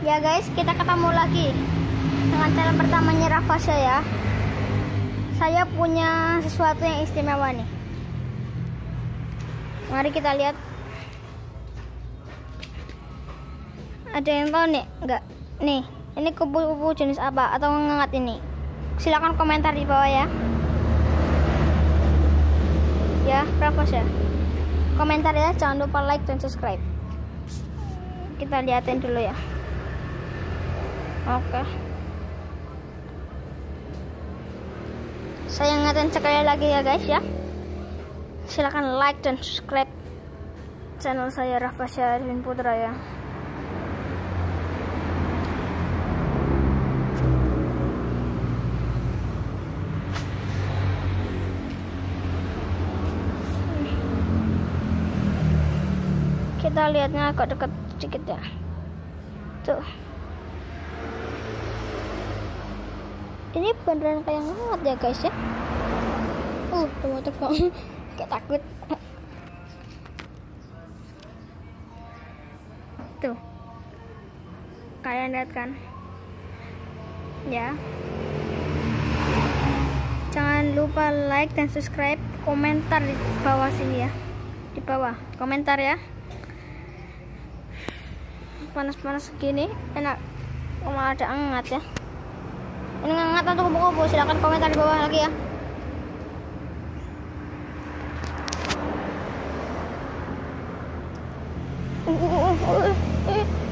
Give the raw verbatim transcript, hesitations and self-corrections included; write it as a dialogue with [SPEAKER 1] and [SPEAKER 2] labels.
[SPEAKER 1] Ya guys, kita ketemu lagi dengan channel pertamanya Rafasya ya. Saya punya sesuatu yang istimewa nih. Mari kita lihat. Ada yang tahu nih? Enggak. Nih, ini kupu-kupu jenis apa atau ngengat ini? Silahkan komentar di bawah ya. Ya, Rafasya. Komentar ya, jangan lupa like dan subscribe. Kita liatin dulu ya. Oke. Saya ingatin sekali lagi ya guys ya. Silahkan like dan subscribe channel saya Rafasya Arifin Putra ya. Kita lihatnya agak dekat sedikit ya. Tuh. Ini beneran kayak ngengat ya guys ya. Uh, mau terbang. Kayak takut. Tuh. Kalian lihat kan? Ya. Jangan lupa like dan subscribe, komentar di bawah sini ya. Di bawah, komentar ya. Panas-panas segini enak, malah ada hangat ya. Ini hangat atau kupu-kupu? Silahkan komentar di bawah lagi ya. Uh, uh, uh, uh, uh.